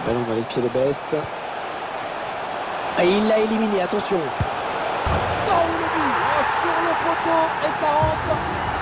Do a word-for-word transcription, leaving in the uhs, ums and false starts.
Ballon dans les pieds de Best. Et il l'a éliminé, attention. Oh, le but oh, sur le poteau et ça rentre.